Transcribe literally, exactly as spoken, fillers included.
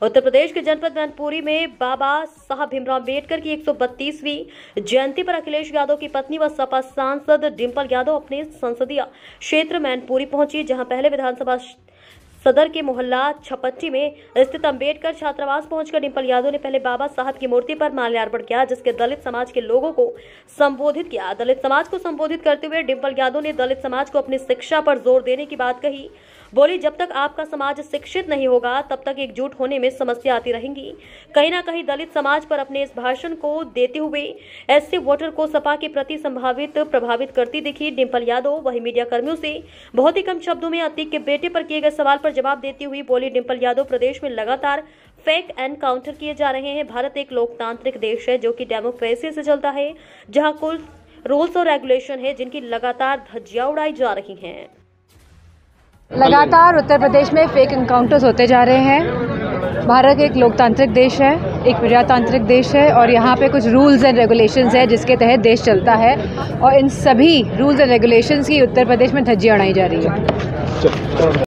उत्तर प्रदेश के जनपद मैनपुरी में बाबा साहब भीमराव अम्बेडकर की एक सौ बत्तीसवीं जयंती पर अखिलेश यादव की पत्नी व सपा सांसद डिंपल यादव अपने संसदीय क्षेत्र मैनपुरी पहुंची, जहां पहले विधानसभा सदर के मोहल्ला छपट्टी में स्थित अम्बेडकर छात्रावास पहुंचकर डिंपल यादव ने पहले बाबा साहब की मूर्ति पर माल्यार्पण किया, जिसके दलित समाज के लोगों को संबोधित किया। दलित समाज को संबोधित करते हुए डिंपल यादव ने दलित समाज को अपनी शिक्षा पर जोर देने की बात कही। बोली, जब तक आपका समाज शिक्षित नहीं होगा तब तक एकजुट होने में समस्या आती रहेंगी। कहीं ना कहीं दलित समाज पर अपने इस भाषण को देते हुए ऐसे वोटर को सपा के प्रति संभावित प्रभावित करती दिखी डिंपल यादव। वहीं मीडिया कर्मियों से बहुत ही कम शब्दों में अतीक के बेटे पर किए गए सवाल पर जवाब देती हुई बोली डिंपल यादव, प्रदेश में लगातार फेक एनकाउंटर किए जा रहे हैं। भारत एक लोकतांत्रिक देश है जो कि डेमोक्रेसी से चलता है, जहां कुल रूल्स और रेगुलेशन है जिनकी लगातार धज्जियां उड़ाई जा रही हैं। लगातार उत्तर प्रदेश में फेक एनकाउंटर्स होते जा रहे हैं। भारत एक लोकतांत्रिक देश है, एक प्रजातांत्रिक देश है और यहाँ पे कुछ रूल्स एंड रेगुलेशंस है जिसके तहत देश चलता है और इन सभी रूल्स एंड रेगुलेशंस की उत्तर प्रदेश में धज्जियां उड़ाई जा रही है।